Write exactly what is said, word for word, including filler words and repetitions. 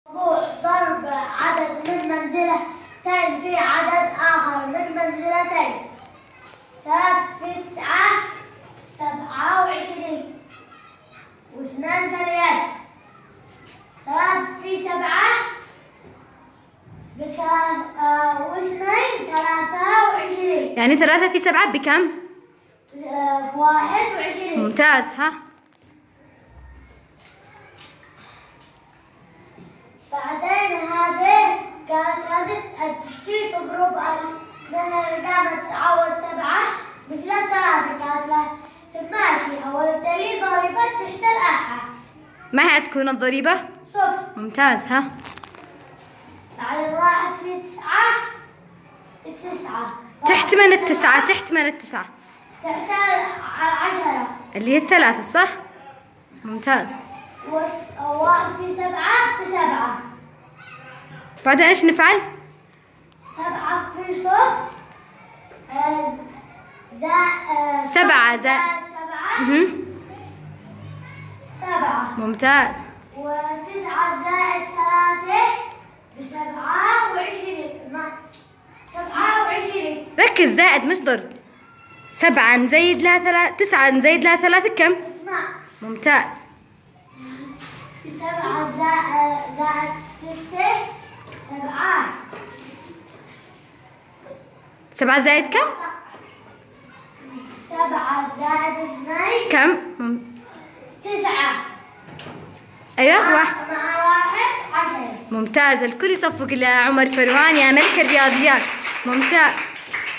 ضرب عدد من منزلتين في عدد آخر من منزلتين. ثلاث في تسعة سبعة وعشرين واثنان ثريان. ثلاث في سبعة بثلاث آه واثنين ثلاثة وعشرين. يعني ثلاثة في سبعة بكم؟ آه بواحد وعشرين. ممتاز. ها بعدين هذه كانت هذه التشتيت جروب من الأرقام التسعة والسبعة مثل ثلاثة كانت ماشي. أول الدليل ضريبة تحت الأحد. ما هي تكون الضريبة؟ صفر. ممتاز. ها بعد الواحد في تسعة تسعة. تحت من التسعة؟ تحت من التسعة؟ تحت العشرة اللي هي الثلاثة صح؟ ممتاز. وواحد في سبعة بسبعة. بعدين ايش نفعل؟ سبعة في صفر زائد سبعة زائد سبعة سبعة. ممتاز. وتسعة زائد ثلاثة بسبعة وعشرين. سبعة وعشرين. ركز، زائد مش ضرب. سبعة نزيد لها ثلاثة، تسعة نزيد لها ثلاثة كم؟ اثنان. ممتاز. سبعة زائد زائد ستة سبعة. سبعة زائد كم؟ سبعة زائد اثنين كم؟ مم. تسعة. ايوه واحد. مع واحد عشرة. ممتاز. الكل يصفق لعمر فروان يا ملك الرياضيات. ممتاز.